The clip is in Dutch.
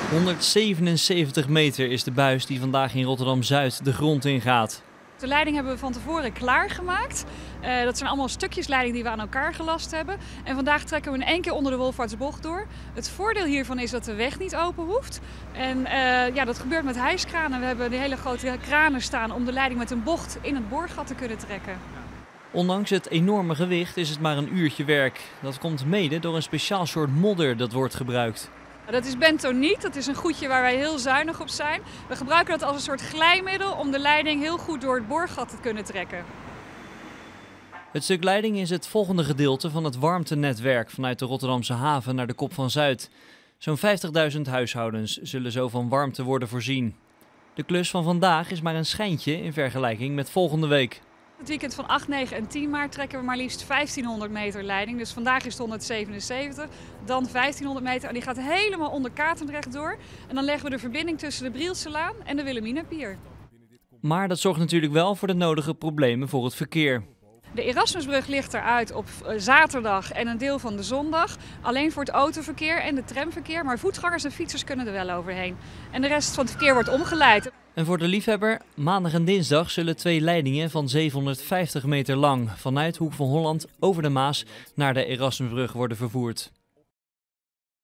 177 meter is de buis die vandaag in Rotterdam-Zuid de grond ingaat. De leiding hebben we van tevoren klaargemaakt. Dat zijn allemaal stukjes leiding die we aan elkaar gelast hebben. En vandaag trekken we in één keer onder de Wolvaartsbocht door. Het voordeel hiervan is dat de weg niet open hoeft. En dat gebeurt met hijskranen. We hebben die hele grote kranen staan om de leiding met een bocht in het boorgat te kunnen trekken. Ondanks het enorme gewicht is het maar een uurtje werk. Dat komt mede door een speciaal soort modder dat wordt gebruikt. Dat is bentoniet, dat is een goedje waar wij heel zuinig op zijn. We gebruiken dat als een soort glijmiddel om de leiding heel goed door het boorgat te kunnen trekken. Het stuk leiding is het volgende gedeelte van het warmtenetwerk vanuit de Rotterdamse haven naar de Kop van Zuid. Zo'n 50.000 huishoudens zullen zo van warmte worden voorzien. De klus van vandaag is maar een schijntje in vergelijking met volgende week. Het weekend van 8, 9 en 10 maart trekken we maar liefst 1500 meter leiding. Dus vandaag is het 177, dan 1500 meter en die gaat helemaal onder Katendrecht door. En dan leggen we de verbinding tussen de Brielselaan en de Wilhelminapier. Maar dat zorgt natuurlijk wel voor de nodige problemen voor het verkeer. De Erasmusbrug ligt eruit op zaterdag en een deel van de zondag. Alleen voor het autoverkeer en het tramverkeer, maar voetgangers en fietsers kunnen er wel overheen. En de rest van het verkeer wordt omgeleid. En voor de liefhebber, maandag en dinsdag zullen 2 leidingen van 750 meter lang vanuit Hoek van Holland over de Maas naar de Erasmusbrug worden vervoerd.